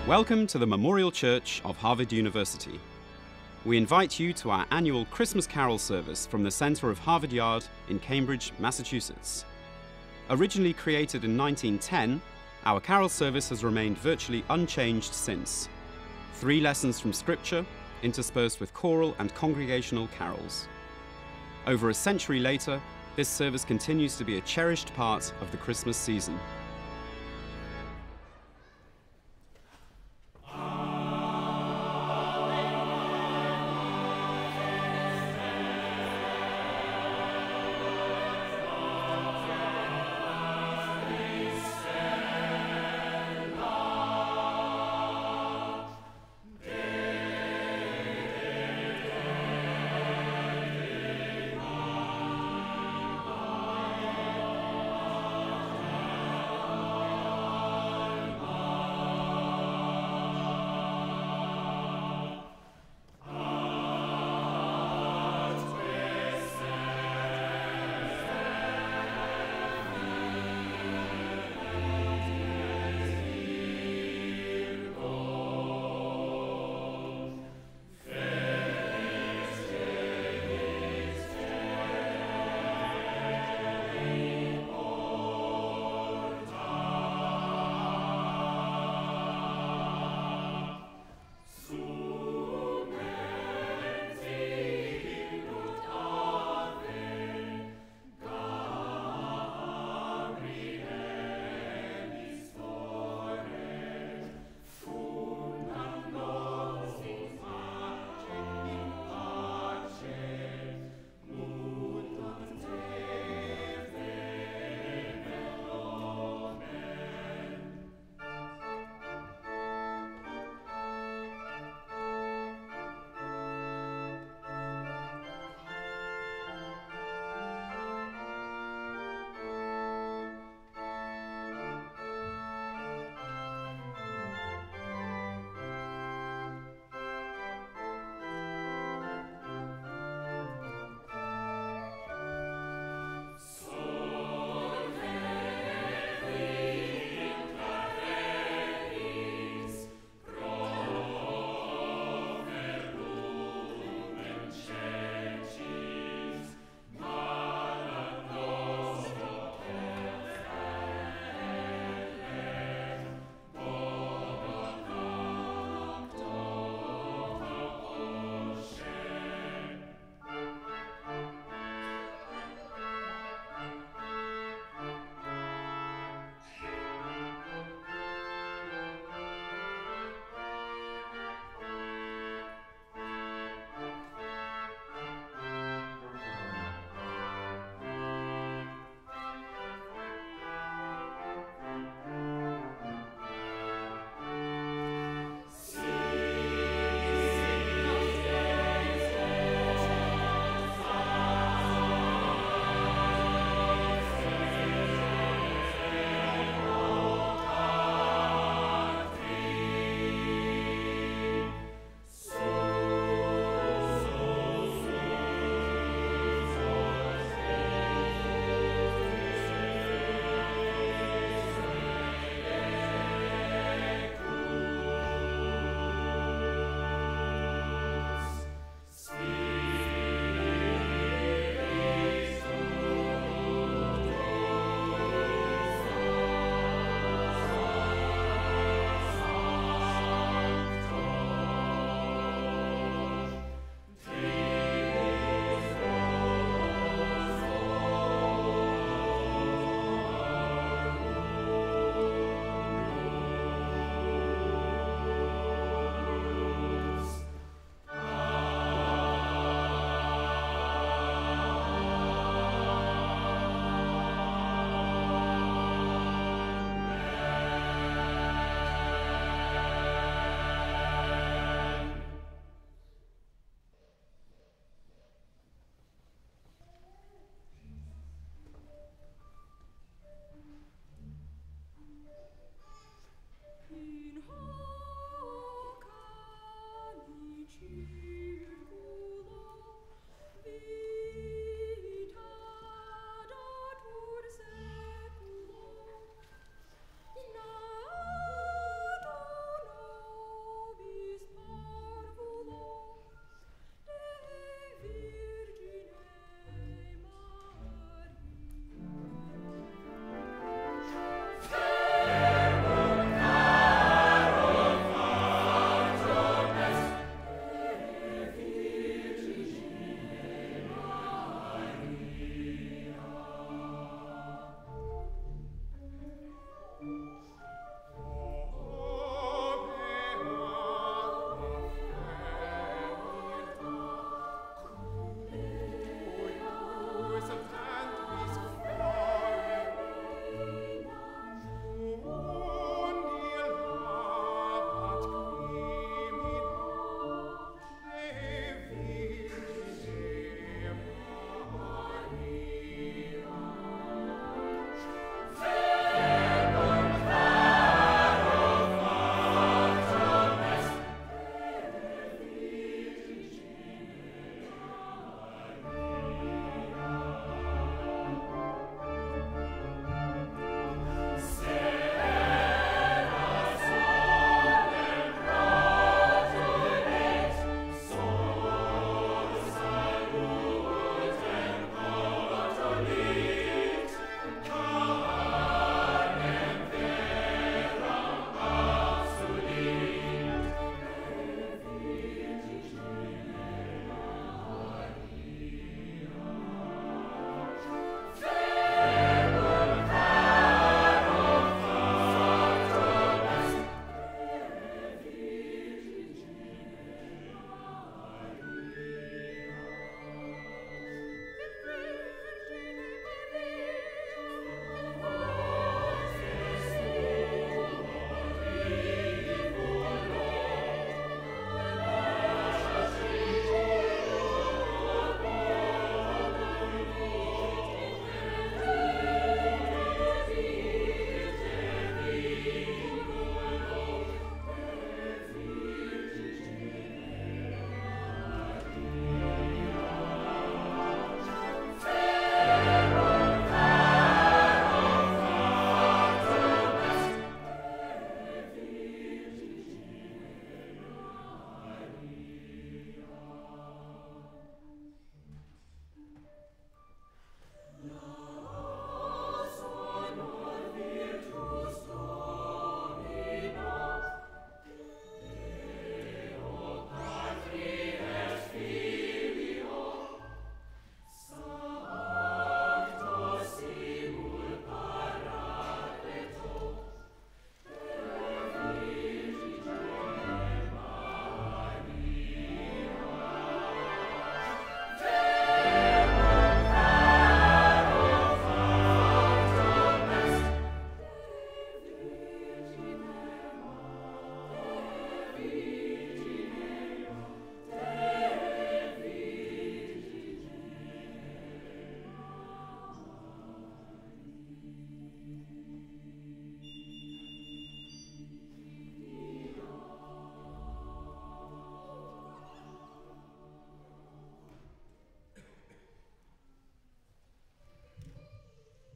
Welcome to the Memorial Church of Harvard University. We invite you to our annual Christmas Carol service from the center of Harvard Yard in Cambridge, Massachusetts. Originally created in 1910, our carol service has remained virtually unchanged since. 3 lessons from Scripture, interspersed with choral and congregational carols. Over a century later, this service continues to be a cherished part of the Christmas season.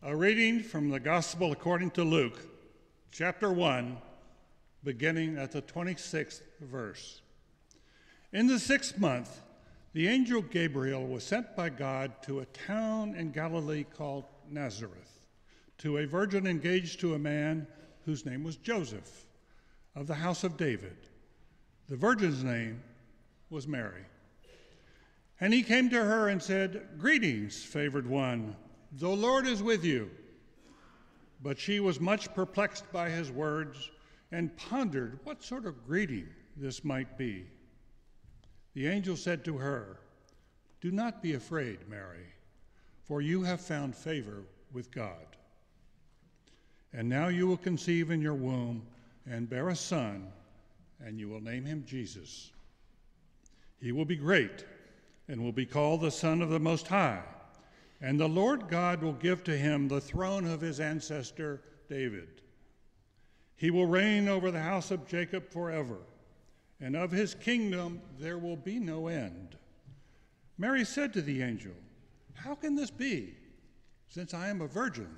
A reading from the Gospel according to Luke, chapter 1, beginning at the 26th verse. In the 6th month, the angel Gabriel was sent by God to a town in Galilee called Nazareth, to a virgin engaged to a man whose name was Joseph, of the house of David. The virgin's name was Mary. And he came to her and said, "Greetings, favored one. The Lord is with you." But she was much perplexed by his words and pondered what sort of greeting this might be. The angel said to her, "Do not be afraid, Mary, for you have found favor with God. And now you will conceive in your womb and bear a son, and you will name him Jesus. He will be great and will be called the Son of the Most High. And the Lord God will give to him the throne of his ancestor David. He will reign over the house of Jacob forever, and of his kingdom there will be no end." Mary said to the angel, "How can this be, since I am a virgin?"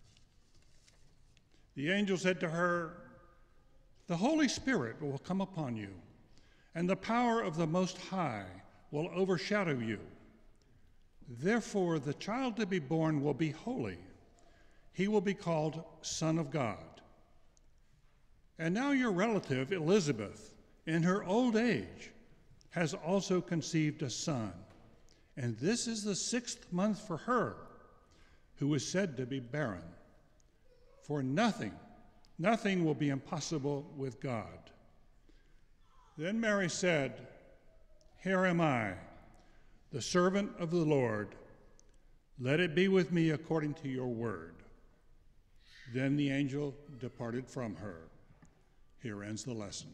The angel said to her, "The Holy Spirit will come upon you, and the power of the Most High will overshadow you. Therefore, the child to be born will be holy. He will be called Son of God. And now your relative Elizabeth, in her old age, has also conceived a son. And this is the 6th month for her, who is said to be barren. For nothing will be impossible with God." Then Mary said, "Here am I, the servant of the Lord. Let it be with me according to your word." Then the angel departed from her. Here ends the lesson.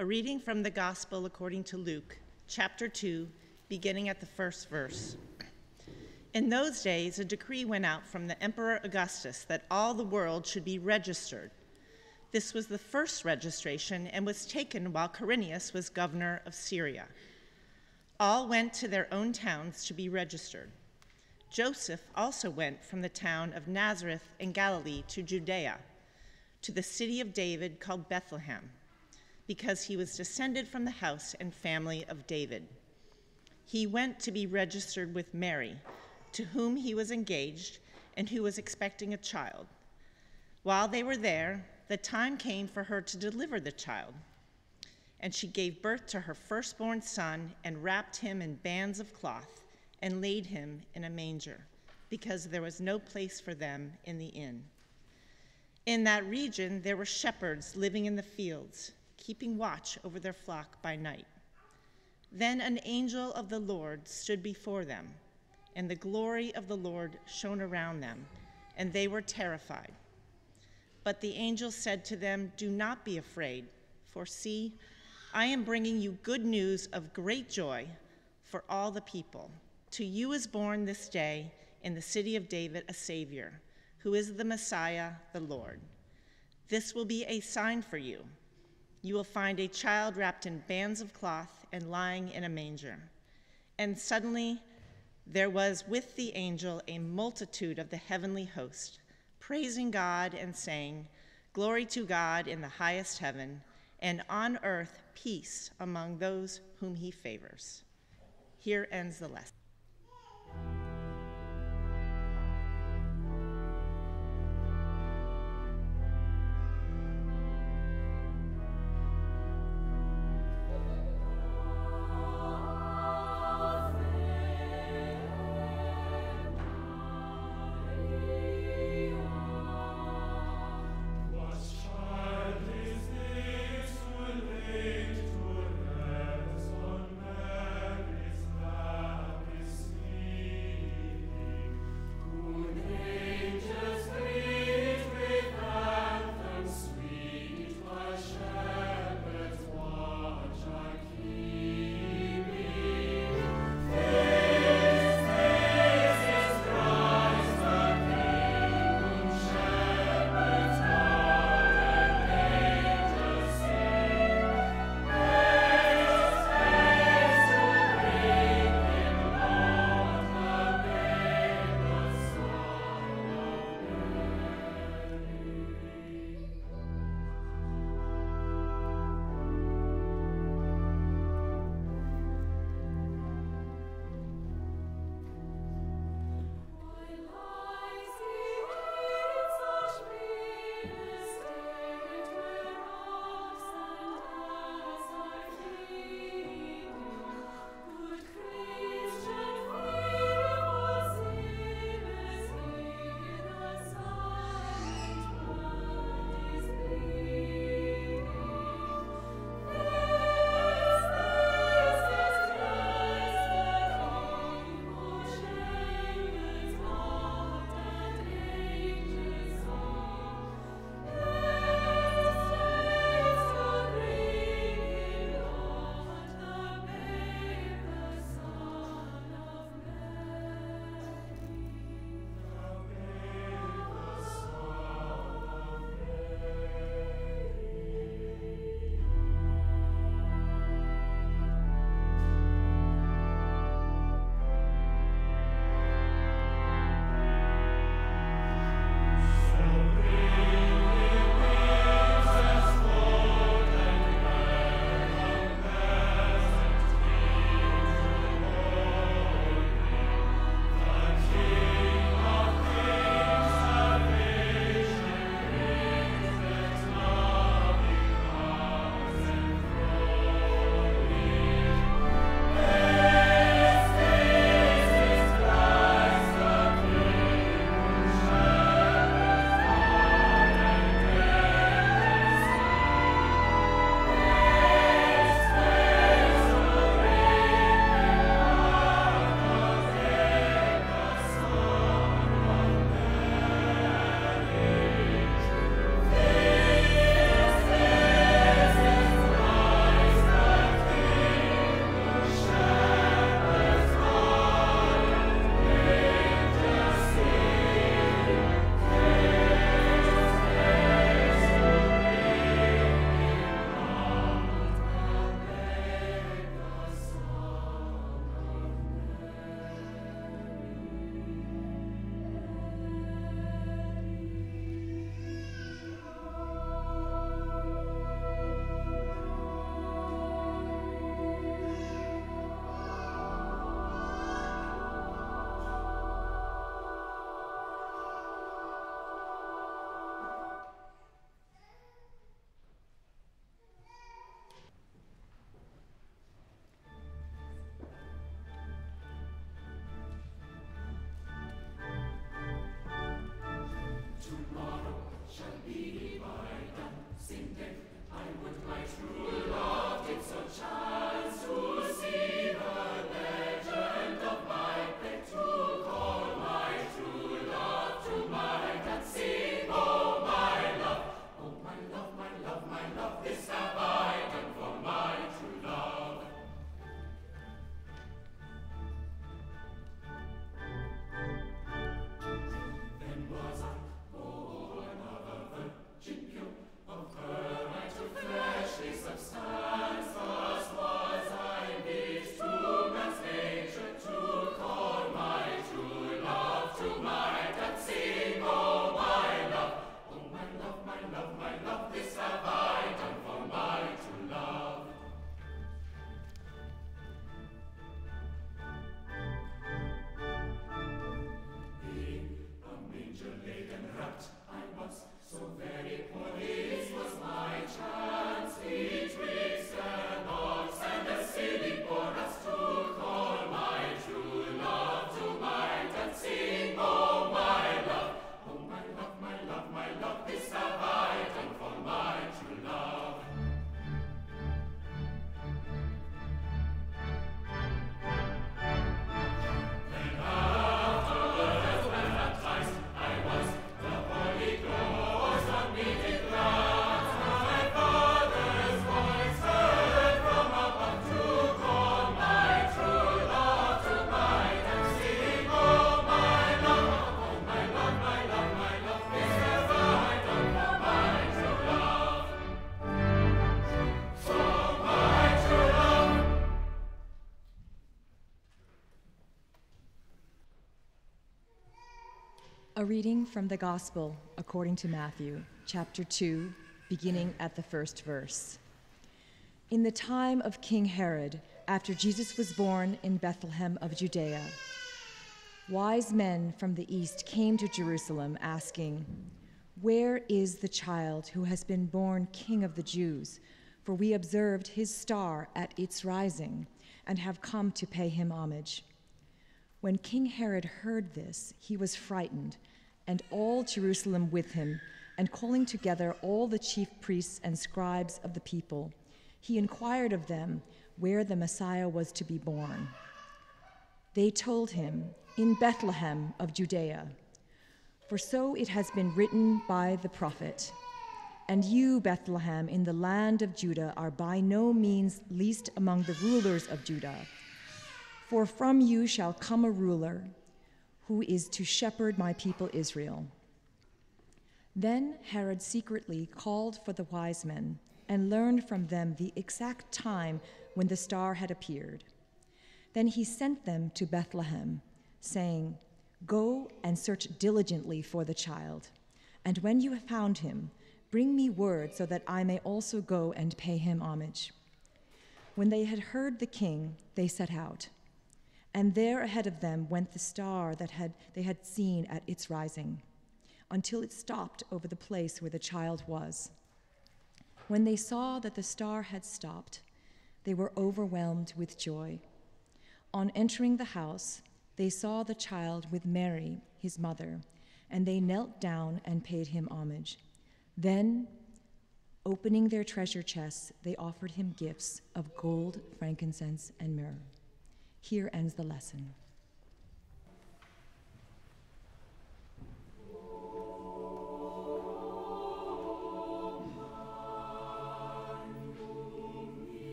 A reading from the Gospel according to Luke, chapter 2, beginning at the first verse. In those days, a decree went out from the Emperor Augustus that all the world should be registered. This was the first registration and was taken while Quirinius was governor of Syria. All went to their own towns to be registered. Joseph also went from the town of Nazareth in Galilee to Judea, to the city of David called Bethlehem, because he was descended from the house and family of David. He went to be registered with Mary, to whom he was engaged and who was expecting a child. While they were there, the time came for her to deliver the child. And she gave birth to her firstborn son and wrapped him in bands of cloth and laid him in a manger, because there was no place for them in the inn. In that region, there were shepherds living in the fields, keeping watch over their flock by night. Then an angel of the Lord stood before them, and the glory of the Lord shone around them, and they were terrified. But the angel said to them, "Do not be afraid, for see, I am bringing you good news of great joy for all the people. To you is born this day in the city of David a Savior, who is the Messiah, the Lord. This will be a sign for you. You will find a child wrapped in bands of cloth and lying in a manger." And suddenly there was with the angel a multitude of the heavenly host, praising God and saying, "Glory to God in the highest heaven, and on earth peace among those whom he favors." Here ends the lesson. A reading from the Gospel according to Matthew, chapter 2, beginning at the first verse. In the time of King Herod, after Jesus was born in Bethlehem of Judea, wise men from the east came to Jerusalem asking, "Where is the child who has been born King of the Jews? For we observed his star at its rising and have come to pay him homage." When King Herod heard this, he was frightened, and all Jerusalem with him, and calling together all the chief priests and scribes of the people, he inquired of them where the Messiah was to be born. They told him, "In Bethlehem of Judea, for so it has been written by the prophet, 'And you, Bethlehem, in the land of Judah, are by no means least among the rulers of Judah. For from you shall come a ruler who is to shepherd my people Israel.'" Then Herod secretly called for the wise men and learned from them the exact time when the star had appeared. Then he sent them to Bethlehem, saying, "Go and search diligently for the child, and when you have found him, bring me word so that I may also go and pay him homage." When they had heard the king, they set out. And there ahead of them went the star that they had seen at its rising, until it stopped over the place where the child was. When they saw that the star had stopped, they were overwhelmed with joy. On entering the house, they saw the child with Mary, his mother, and they knelt down and paid him homage. Then, opening their treasure chests, they offered him gifts of gold, frankincense, and myrrh. Here ends the lesson.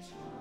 each one.